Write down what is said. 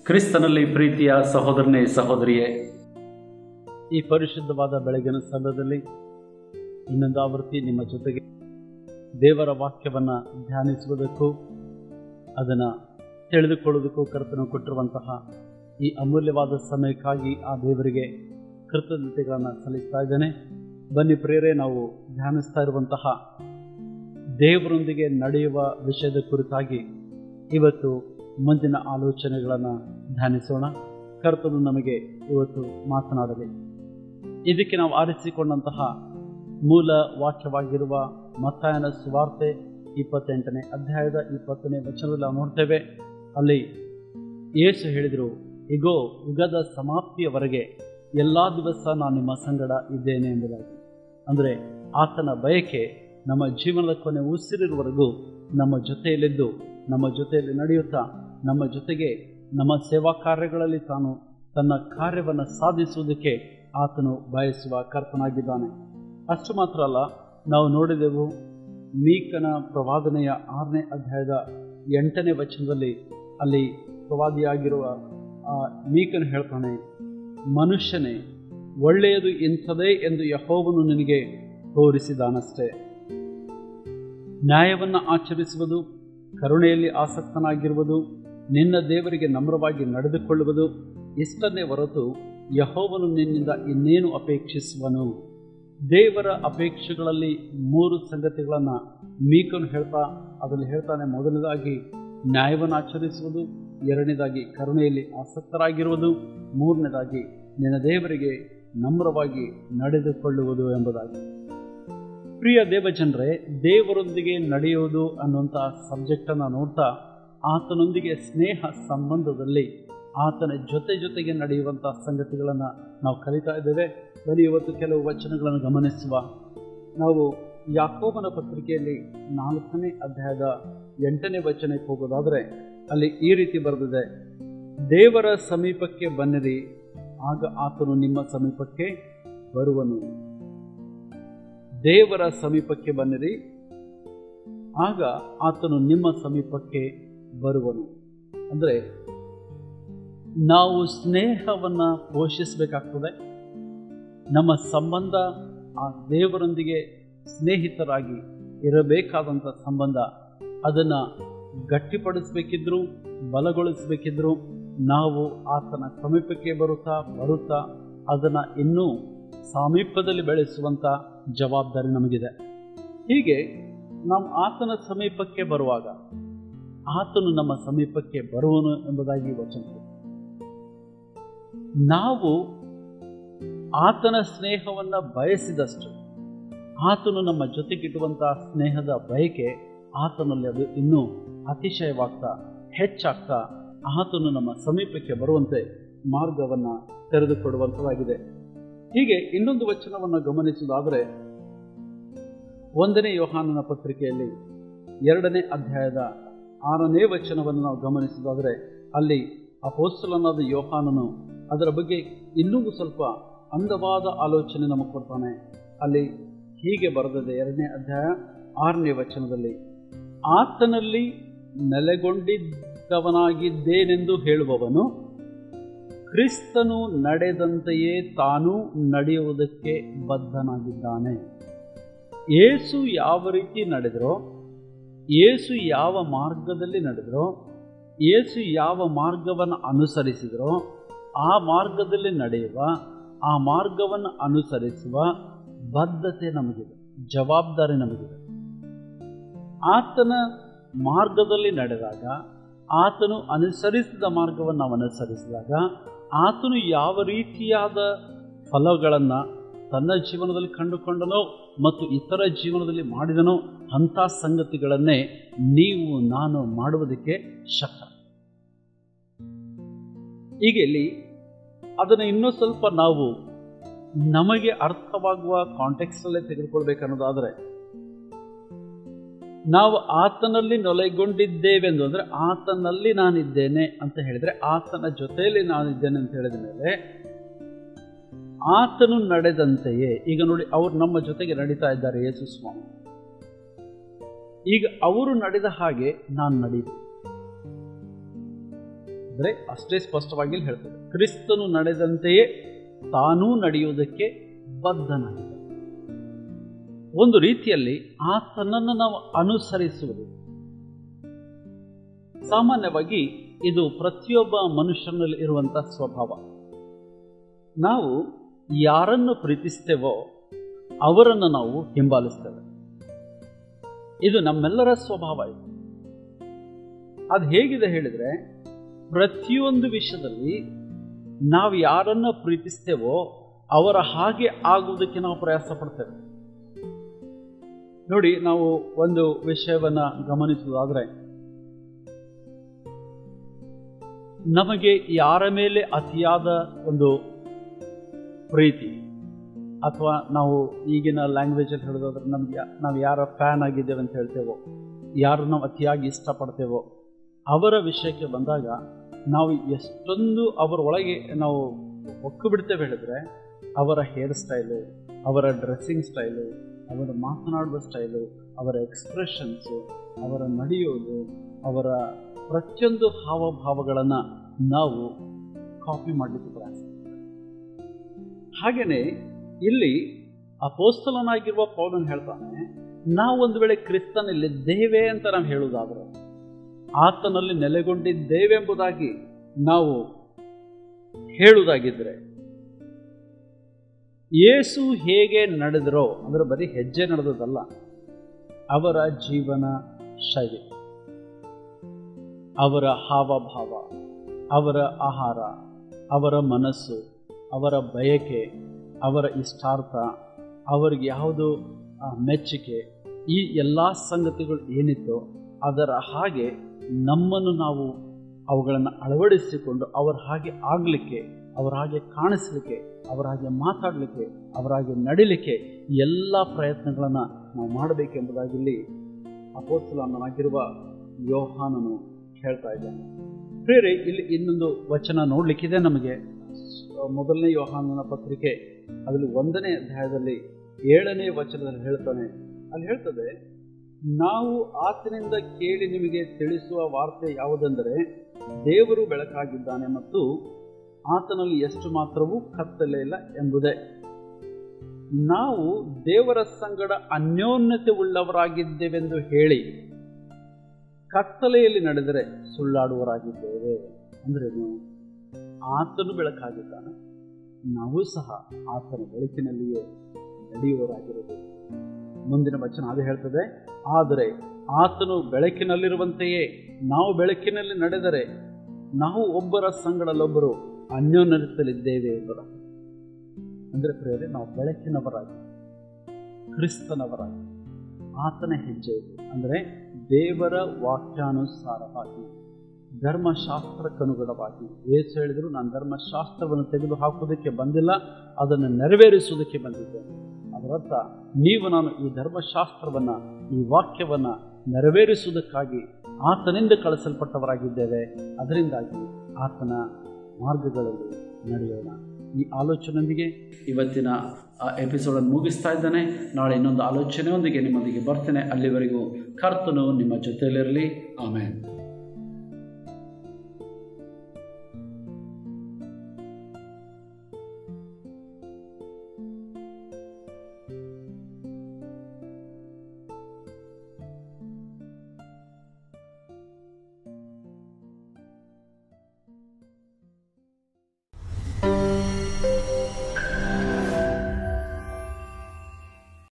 ಕ್ರಿಸ್ತನಲ್ಲಿ ಪ್ರೀತಿಯ ಸಹೋದರನೇ ಸಹೋದರಿಯೇ, ಈ ಪರಿಶುದ್ಧವಾದ ಬೆಳಗಿನ ಸಮಯದಲ್ಲಿ ಇನ್ನೊಂದು ಆವೃತ್ತಿ ನಿಮ್ಮ ಜೊತೆಗೆ ದೇವರ ವಾಕ್ಯವನ್ನು ಧ್ಯಾನಿಸುವುದಕ್ಕೂ ಅದನ್ನು ತಿಳಿದುಕೊಳ್ಳುವುದಕ್ಕೂ ಕರ್ತನು ಕೊಟ್ಟಿರುವಂತಹ ಈ ಅಮೂಲ್ಯವಾದ ಸಮಯಕ್ಕಾಗಿ ಆ ದೇವರಿಗೆ ಕೃತಜ್ಞತೆಗಳನ್ನು ಸಲ್ಲಿಸ್ತಾ ಇದ್ದೇನೆ. ಬನ್ನಿ ಪ್ರಿಯರೇ, ನಾವು ಧ್ಯಾನಿಸ್ತಾ ಇರುವಂತಹ ದೇವರೊಂದಿಗೆ ನಡೆಯುವ ವಿಷಯದ ಕುರಿತಾಗಿ ಇವತ್ತು ಮುಂದಿನ ಆಲೋಚನೆಗಳನ್ನು ಧ್ಯಾನಿಸೋಣ. ಕರ್ತನು ನಮಗೆ ಇವತ್ತು ಮಾತನಾಡಲಿ. ಇದಕ್ಕೆ ನಾವು ಆರಿಸಿಕೊಂಡಂತಹ ಮೂಲ ವಾಕ್ಯವಾಗಿರುವ ಮತ್ತಾಯನ ಸುವಾರ್ತೆ 28ನೇ ಅಧ್ಯಾಯದ 20ನೇ ವಚನದಲ್ಲಿ ನಾವು ನೋಡ್ತೇವೆ. ಅಲ್ಲಿ ಯೇಸು ಹೇಳಿದರು, ಇಗೋ ಯುಗದ ಸಮಾಪ್ತಿಯವರೆಗೆ ಎಲ್ಲ ದಿವಸ ನಾನು ನಿಮ್ಮ ಸಂಗಡ ಇದ್ದೇನೆ ಎಂಬುದಾಗಿ. ಅಂದರೆ ಆತನ ಬಯಕೆ ನಮ್ಮ ಜೀವನದ ಕೊನೆ ಉಸಿರಿರುವವರೆಗೂ ನಮ್ಮ ಜೊತೆಯಲ್ಲಿದ್ದು, ನಮ್ಮ ಜೊತೆಯಲ್ಲಿ ನಡೆಯುತ್ತಾ, ನಮ್ಮ ಜೊತೆಗೆ ನಮ್ಮ ಸೇವಾ ಕಾರ್ಯಗಳಲ್ಲಿ ತಾನು ತನ್ನ ಕಾರ್ಯವನ್ನು ಸಾಧಿಸುವುದಕ್ಕೆ ಆತನು ಬಯಸುವ ಕರ್ತನಾಗಿದ್ದಾನೆ. ಅಷ್ಟು ಮಾತ್ರ ಅಲ್ಲ, ನಾವು ನೋಡಿದೆವು ಮೀಕನ ಪ್ರವಾದನೆಯ 6ನೇ ಅಧ್ಯಾಯದ 8ನೇ ವಚನದಲ್ಲಿ ಅಲ್ಲಿ ಪ್ರವಾದಿಯಾಗಿರುವ ಮೀಕನು ಹೇಳ್ತಾನೆ, ಮನುಷ್ಯನೇ, ಒಳ್ಳೆಯದು ಇಂಥದೇ ಎಂದು ಯೆಹೋವನು ನಿನಗೆ ತೋರಿಸಿದಾನಷ್ಟೇ. ನ್ಯಾಯವನ್ನು ಆಚರಿಸುವುದು, ಕರುಣೆಯಲ್ಲಿ ಆಸಕ್ತನಾಗಿರುವುದು, ನಿನ್ನ ದೇವರಿಗೆ ನಮ್ರವಾಗಿ ನಡೆದುಕೊಳ್ಳುವುದು ಇಷ್ಟನ್ನೇ ಹೊರತು ಯೆಹೋವನು ನಿನ್ನಿಂದ ಇನ್ನೇನು ಅಪೇಕ್ಷಿಸುವನು. ದೇವರ ಅಪೇಕ್ಷೆಗಳಲ್ಲಿ 3 ಸಂಗತಿಗಳನ್ನು ಮೀಕನು ಅದರಲ್ಲಿ ಹೇಳ್ತಾನೆ. ಮೊದಲನೇದಾಗಿ ನ್ಯಾಯವನ್ನು ಆಚರಿಸುವುದು, ಎರಡನೇದಾಗಿ ಕರುಣೆಯಲ್ಲಿ ಆಸಕ್ತರಾಗಿರುವುದು, ಮೂರನೇದಾಗಿ ನಿನ್ನ ದೇವರಿಗೆ ನಮ್ರವಾಗಿ ನಡೆದುಕೊಳ್ಳುವುದು ಎಂಬುದಾಗಿ. ಪ್ರಿಯ ದೇವಜನರೇ, ದೇವರೊಂದಿಗೆ ನಡೆಯುವುದು ಅನ್ನುವಂತಹ ಸಬ್ಜೆಕ್ಟನ್ನು ನೋಡ್ತಾ ಆತನೊಂದಿಗೆ ಸ್ನೇಹ ಸಂಬಂಧದಲ್ಲಿ ಆತನ ಜೊತೆಗೆ ನಡೆಯುವಂತಹ ಸಂಗತಿಗಳನ್ನು ನಾವು ಕಲಿತಾ ಇದ್ದೇವೆ. ಬರೀ ಇವತ್ತು ಕೆಲವು ವಚನಗಳನ್ನು ಗಮನಿಸುವ. ನಾವು ಯಾಕೋಬನ ಪತ್ರಿಕೆಯಲ್ಲಿ 4ನೇ ಅಧ್ಯಾಯದ 8ನೇ ವಚನಕ್ಕೆ ಹೋಗೋದಾದರೆ ಅಲ್ಲಿ ಈ ರೀತಿ ಬರೆದಿದೆ, ದೇವರ ಸಮೀಪಕ್ಕೆ ಬನ್ನಿರಿ, ಆಗ ಆತನು ನಿಮ್ಮ ಸಮೀಪಕ್ಕೆ ಬರುವನು. ದೇವರ ಸಮೀಪಕ್ಕೆ ಬನ್ನಿರಿ, ಆಗ ಆತನು ನಿಮ್ಮ ಸಮೀಪಕ್ಕೆ ಬರುವನು. ಅಂದರೆ ನಾವು ಸ್ನೇಹವನ್ನು ಪೋಷಿಸಬೇಕಾಗ್ತದೆ. ನಮ್ಮ ಸಂಬಂಧ ಆ ದೇವರೊಂದಿಗೆ ಸ್ನೇಹಿತರಾಗಿ ಇರಬೇಕಾದಂಥ ಸಂಬಂಧ, ಅದನ್ನು ಗಟ್ಟಿಪಡಿಸಬೇಕಿದ್ರು, ಬಲಗೊಳಿಸಬೇಕಿದ್ರು ನಾವು ಆತನ ಸಮೀಪಕ್ಕೆ ಬರುತ್ತಾ ಅದನ್ನು ಇನ್ನೂ ಸಮೀಪದಲ್ಲಿ ಬೆಳೆಸುವಂಥ ಜವಾಬ್ದಾರಿ ನಮಗಿದೆ. ಹೀಗೆ ನಾವು ಆತನ ಸಮೀಪಕ್ಕೆ ಬರುವಾಗ ಆತನು ನಮ್ಮ ಸಮೀಪಕ್ಕೆ ಬರುವನು ಎಂಬುದಾಗಿ ವಚನ. ನಾವು ಆತನ ಸ್ನೇಹವನ್ನು ಬಯಸಿದಷ್ಟು ಆತನು ನಮ್ಮ ಜೊತೆಗಿಟ್ಟುವಂತಹ ಸ್ನೇಹದ ಬಯಕೆ ಆತನಲ್ಲಿ ಅದು ಇನ್ನೂ ಅತಿಶಯವಾಗ್ತಾ ಹೆಚ್ಚಾಗ್ತಾ ಆತನು ನಮ್ಮ ಸಮೀಪಕ್ಕೆ ಬರುವಂತೆ ಮಾರ್ಗವನ್ನು ತೆರೆದುಕೊಡುವಂಥದ್ದಾಗಿದೆ. ಹೀಗೆ ಇನ್ನೊಂದು ವಚನವನ್ನು ಗಮನಿಸುವುದಾದರೆ 1ನೇ ಯೋಹಾನನ ಪತ್ರಿಕೆಯಲ್ಲಿ 2ನೇ ಅಧ್ಯಾಯದ 6ನೇ ವಚನವನ್ನು ನಾವು ಗಮನಿಸುವುದಾದರೆ ಅಲ್ಲಿ ಅಪೊಸ್ತಲನಾದ ಯೋಹಾನನು ಅದರ ಬಗ್ಗೆ ಇನ್ನೂ ಸ್ವಲ್ಪ ಅಂದವಾದ ಆಲೋಚನೆ ನಮಗೆ ಕೊಡ್ತಾನೆ. ಅಲ್ಲಿ ಹೀಗೆ ಬರೆದಿದೆ 2ನೇ ಅಧ್ಯಾಯ 6ನೇ ವಚನದಲ್ಲಿ, ಆತನಲ್ಲಿ ನೆಲೆಗೊಂಡಿದ್ದವನಾಗಿದ್ದೇನೆಂದು ಹೇಳುವವನು ಕ್ರಿಸ್ತನು ನಡೆದಂತೆಯೇ ತಾನೂ ನಡೆಯುವುದಕ್ಕೆ ಬದ್ಧನಾಗಿದ್ದಾನೆ. ಯೇಸು ಯಾವ ರೀತಿ ನಡೆದರೋ, ಯೇಸು ಯಾವ ಮಾರ್ಗದಲ್ಲಿ ನಡೆದರೋ, ಯೇಸು ಯಾವ ಮಾರ್ಗವನ್ನು ಅನುಸರಿಸಿದರೋ ಆ ಮಾರ್ಗದಲ್ಲಿ ನಡೆಯುವ, ಆ ಮಾರ್ಗವನ್ನು ಅನುಸರಿಸುವ ಬದ್ಧತೆ ನಮಗಿದೆ, ಜವಾಬ್ದಾರಿ ನಮಗಿದೆ. ಆತನ ಮಾರ್ಗದಲ್ಲಿ ನಡೆದಾಗ, ಆತನು ಅನುಸರಿಸಿದ ಮಾರ್ಗವನ್ನು ನಾವು ಅನುಸರಿಸಿದಾಗ ಆತನು ಯಾವ ರೀತಿಯಾದ ಫಲಗಳನ್ನು ತನ್ನ ಜೀವನದಲ್ಲಿ ಕಂಡುಕೊಂಡನೋ ಮತ್ತು ಇತರ ಜೀವನದಲ್ಲಿ ಮಾಡಿದನೋ ಅಂಥ ಸಂಗತಿಗಳನ್ನೇ ನೀವು ನಾನು ಮಾಡುವುದಕ್ಕೆ ಶಕ್ತ. ಈಗ ಇಲ್ಲಿ ಅದನ್ನು ಇನ್ನೂ ಸ್ವಲ್ಪ ನಾವು ನಮಗೆ ಅರ್ಥವಾಗುವ ಕಾಂಟೆಕ್ಸ್ಟಲ್ಲೇ ತೆಗೆದುಕೊಳ್ಬೇಕನ್ನೋದಾದರೆ, ನಾವು ಆತನಲ್ಲಿ ನೆಲೆಗೊಂಡಿದ್ದೇವೆಂದು ಅಂದರೆ ಆತನಲ್ಲಿ ನಾನಿದ್ದೇನೆ ಅಂತ ಹೇಳಿದರೆ, ಆತನ ಜೊತೆಯಲ್ಲಿ ನಾನಿದ್ದೇನೆ ಅಂತ ಹೇಳಿದ ಮೇಲೆ ಆತನು ನಡೆದಂತೆಯೇ, ಈಗ ನೋಡಿ ಅವರು ನಮ್ಮ ಜೊತೆಗೆ ನಡೀತಾ ಇದ್ದಾರೆ ಯೇಸು ಸ್ವಾಮಿ. ಈಗ ಅವರು ನಡೆದ ಹಾಗೆ ನಾನು ನಡೆಯುತ್ತೇನೆ. ಅಂದರೆ ಅಷ್ಟೇ ಸ್ಪಷ್ಟವಾಗಿ ಇಲ್ಲಿ ಹೇಳ್ತದೆ, ಕ್ರಿಸ್ತನು ನಡೆದಂತೆಯೇ ತಾನೂ ನಡೆಯುವುದಕ್ಕೆ ಬದ್ಧನಾಗಿದ್ದ. ಒಂದು ರೀತಿಯಲ್ಲಿ ಆತನನ್ನು ನಾವು ಅನುಸರಿಸುವುದು. ಸಾಮಾನ್ಯವಾಗಿ ಇದು ಪ್ರತಿಯೊಬ್ಬ ಮನುಷ್ಯನಲ್ಲಿ ಇರುವಂಥ ಸ್ವಭಾವ. ನಾವು ಯಾರನ್ನು ಪ್ರೀತಿಸ್ತೇವೋ ಅವರನ್ನು ನಾವು ಹಿಂಬಾಲಿಸ್ತೇವೆ. ಇದು ನಮ್ಮೆಲ್ಲರ ಸ್ವಭಾವ. ಇದು ಅದು ಹೇಗಿದೆ ಹೇಳಿದರೆ, ಪ್ರತಿಯೊಂದು ವಿಷಯದಲ್ಲಿ ನಾವು ಯಾರನ್ನು ಪ್ರೀತಿಸ್ತೇವೋ ಅವರ ಹಾಗೆ ಆಗುವುದಕ್ಕೆ ನಾವು ಪ್ರಯಾಸ ಪಡ್ತೇವೆ. ನೋಡಿ, ನಾವು ಒಂದು ವಿಷಯವನ್ನು ಗಮನಿಸುವುದಾದರೆ, ನಮಗೆ ಯಾರ ಮೇಲೆ ಅತಿಯಾದ ಒಂದು ಪ್ರೀತಿ, ಅಥವಾ ನಾವು ಈಗಿನ ಲ್ಯಾಂಗ್ವೇಜಲ್ಲಿ ಹೇಳೋದಾದ್ರೆ ನಾವು ಯಾರ ಫ್ಯಾನ್ ಆಗಿದ್ದೇವೆ ಅಂತ ಹೇಳ್ತೇವೋ, ಯಾರು ನಾವು ಅತಿಯಾಗಿ ಇಷ್ಟಪಡ್ತೇವೋ ಅವರ ವಿಷಯಕ್ಕೆ ಬಂದಾಗ ನಾವು ಎಷ್ಟೊಂದು ಅವರ ಒಳಗೆ ನಾವು ಒಕ್ಕು ಬಿಡ್ತೇವೆ ಹೇಳಿದ್ರೆ, ಅವರ ಹೇರ್ ಸ್ಟೈಲು, ಅವರ ಡ್ರೆಸ್ಸಿಂಗ್ ಸ್ಟೈಲು, ಅವರ ಮಾತನಾಡುವ ಸ್ಟೈಲು, ಅವರ ಎಕ್ಸ್ಪ್ರೆಷನ್ಸು, ಅವರ ನಡೆಯೋದು, ಅವರ ಪ್ರತಿಯೊಂದು ಹಾವಭಾವಗಳನ್ನು ನಾವು ಕಾಪಿ ಮಾಡಲಿಕ್ಕೆ ಪ್ರಯಾಸ. ಹಾಗೆಯೇ ಇಲ್ಲಿ ಅಪೊಸ್ತಲನಾಗಿರುವ ಪೌಲನು ಹೇಳ್ತಾನೆ, ನಾವು ಒಂದು ವೇಳೆ ಕ್ರಿಸ್ತನಲ್ಲಿದ್ದೇವೆ ಅಂತ ನಾವು ಹೇಳುವುದಾದರೆ, ಆತನಲ್ಲಿ ನೆಲೆಗೊಂಡಿದ್ದೇವೆಂಬುದಾಗಿ ನಾವು ಹೇಳುವುದಾಗಿದ್ದರೆ, ಯೇಸು ಹೇಗೆ ನಡೆದರೋ ಅಂದರೆ ಬರೀ ಹೆಜ್ಜೆ ನಡೆದದಲ್ಲ, ಅವರ ಜೀವನ ಶೈಲಿ, ಅವರ ಹಾವಭಾವ, ಅವರ ಆಹಾರ, ಅವರ ಮನಸ್ಸು, ಅವರ ಬಯಕೆ, ಅವರ ಇಷ್ಟಾರ್ಥ, ಅವರಿಗೆ ಯಾವುದು ಮೆಚ್ಚುಗೆ, ಈ ಎಲ್ಲ ಸಂಗತಿಗಳು ಏನಿತ್ತೋ ಅದರ ಹಾಗೆ ನಮ್ಮನ್ನು ನಾವು ಅವುಗಳನ್ನು ಅಳವಡಿಸಿಕೊಂಡು ಅವರ ಹಾಗೆ ಆಗಲಿಕ್ಕೆ, ಅವರ ಹಾಗೆ ಕಾಣಿಸ್ಲಿಕ್ಕೆ, ಅವರ ಹಾಗೆ ಮಾತಾಡಲಿಕ್ಕೆ, ಅವರ ಹಾಗೆ ನಡಿಲಿಕ್ಕೆ ಎಲ್ಲ ಪ್ರಯತ್ನಗಳನ್ನು ನಾವು ಮಾಡಬೇಕೆಂಬುದಾಗಿ ಇಲ್ಲಿ ಅಪೊಸ್ತಲನಾಗಿರುವ ಯೋಹಾನನು ಹೇಳ್ತಾ ಇದ್ದಾನೆ. ಪ್ರಿಯರೇ, ಇಲ್ಲಿ ಇನ್ನೊಂದು ವಚನ ನೋಡಲಿಕ್ಕಿದೆ ನಮಗೆ. ಮೊದಲನೇ ಯೋಹಾನನ ಪತ್ರಿಕೆ ಅದರಲ್ಲಿ 1ನೇ ಅಧ್ಯಾಯದಲ್ಲಿ 7ನೇ ವಚನದಲ್ಲಿ ಹೇಳ್ತಾನೆ. ಅಲ್ಲಿ ಹೇಳ್ತದೆ, ನಾವು ಆತನಿಂದ ಕೇಳಿ ನಿಮಗೆ ತಿಳಿಸುವ ವಾರ್ತೆ ಯಾವುದೆಂದರೆ, ದೇವರು ಬೆಳಕಾಗಿದ್ದಾನೆ ಮತ್ತು ಆತನಲ್ಲಿ ಎಷ್ಟು ಮಾತ್ರವೂ ಕತ್ತಲೆ ಇಲ್ಲ ಎಂಬುದೇ. ನಾವು ದೇವರ ಸಂಗಡ ಅನ್ಯೋನ್ಯತೆ ಉಳ್ಳವರಾಗಿದ್ದೇವೆಂದು ಹೇಳಿ ಕತ್ತಲೆಯಲ್ಲಿ ನಡೆದರೆ ಸುಳ್ಳಾಡುವರಾಗಿದ್ದೇವೆ. ಅಂದ್ರೇನು? ಆತನು ಬೆಳಕಾಗಿದ್ದಾನೆ, ನಾವು ಸಹ ಆತನ ಬೆಳಕಿನಲ್ಲಿಯೇ ನಡೆಯುವವರಾಗಿರಬೇಕು. ಮುಂದಿನ ವಚನ ಅದು ಹೇಳ್ತದೆ, ಆದರೆ ಆತನು ಬೆಳಕಿನಲ್ಲಿರುವಂತೆಯೇ ನಾವು ಬೆಳಕಿನಲ್ಲಿ ನಡೆದರೆ ನಾವು ಒಬ್ಬರ ಸಂಗಡಲ್ಲೊಬ್ಬರು ಅನ್ಯೋನ್ಯತೆಯಲ್ಲಿದ್ದೇವೆ ಎಂಬುದ. ಅಂದರೆ ಪ್ರಿಯರೇ, ನಾವು ಬೆಳಕಿನವರಾಗಿ, ಕ್ರಿಸ್ತನವರಾಗಿ, ಆತನ ಹೆಜ್ಜೆಯಲ್ಲಿ ಅಂದರೆ ದೇವರ ವಾಕ್ಯಾನುಸಾರವಾಗಿ, ಧರ್ಮಶಾಸ್ತ್ರಕ್ಕನುಗುಣವಾಗಿ. ಯೇಸು ಹೇಳಿದರು, ನಾನು ಧರ್ಮಶಾಸ್ತ್ರವನ್ನು ತೆಗೆದು ಹಾಕುವುದಕ್ಕೆ ಬಂದಿಲ್ಲ, ಅದನ್ನು ನೆರವೇರಿಸುವುದಕ್ಕೆ ಬಂದಿದ್ದೇನೆ. ಅದರರ್ಥ ನಾನು ಈ ಧರ್ಮಶಾಸ್ತ್ರವನ್ನು, ಈ ವಾಕ್ಯವನ್ನು ನೆರವೇರಿಸುವುದಕ್ಕಾಗಿ ಆತನಿಂದ ಕಳಿಸಲ್ಪಟ್ಟವರಾಗಿದ್ದೇವೆ. ಅದರಿಂದಾಗಿ ಆತನ ಮಾರ್ಗಗಳಲ್ಲಿ ನಡೆಯೋಣ. ಈ ಆಲೋಚನೆಯೊಂದಿಗೆ ಇವತ್ತಿನ ಎಪಿಸೋಡನ್ನು ಮುಗಿಸ್ತಾ ಇದ್ದಾನೆ. ನಾಳೆ ಇನ್ನೊಂದು ಆಲೋಚನೆಯೊಂದಿಗೆ ನಿಮ್ಮೊಂದಿಗೆ ಬರ್ತೇನೆ. ಅಲ್ಲಿವರೆಗೂ ಕರ್ತನು ನಿಮ್ಮ ಜೊತೆಯಲ್ಲಿರಲಿ. ಆಮೆನ್.